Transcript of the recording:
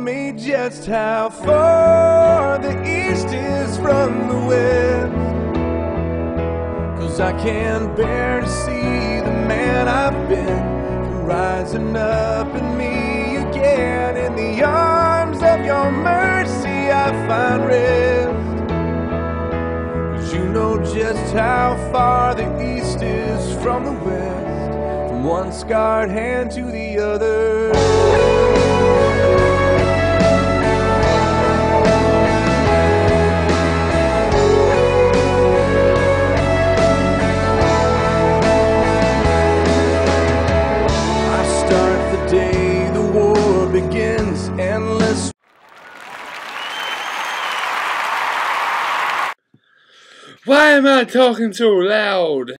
me just how far the east is from the west. 'Cause I can't bear to see the man I've been rising up in me again. In the arms of your mercy I find rest. 'Cause you know just how far the east is from the west, from one scarred hand to the other. Day the war begins, endless. Why am I talking so loud?